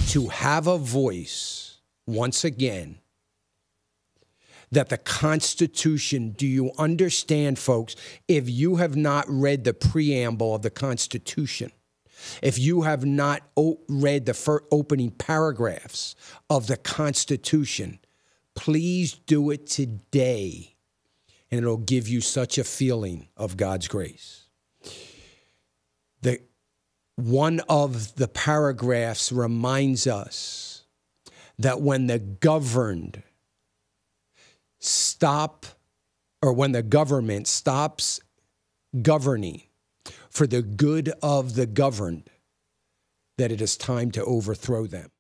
to have a voice, once again, that the Constitution, do you understand, folks, if you have not read the preamble of the Constitution, if you have not read the opening paragraphs of the Constitution, please do it today, and it'll give you such a feeling of God's grace. One of the paragraphs reminds us that when the governed when the government stops governing for the good of the governed, that it is time to overthrow them.